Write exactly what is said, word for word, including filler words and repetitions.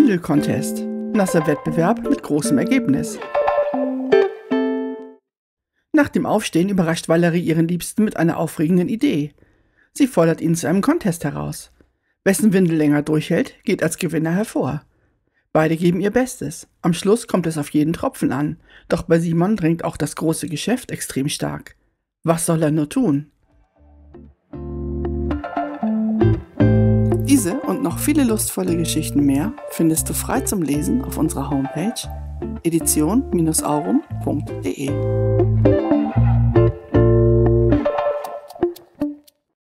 Windelcontest. Nasser Wettbewerb mit großem Ergebnis. Nach dem Aufstehen überrascht Valerie ihren Liebsten mit einer aufregenden Idee. Sie fordert ihn zu einem Contest heraus. Wessen Windel länger durchhält, geht als Gewinner hervor. Beide geben ihr Bestes. Am Schluss kommt es auf jeden Tropfen an. Doch bei Simon drängt auch das große Geschäft extrem stark. Was soll er nur tun? Diese und noch viele lustvolle Geschichten mehr findest du frei zum Lesen auf unserer Homepage edition Bindestrich aurum punkt de.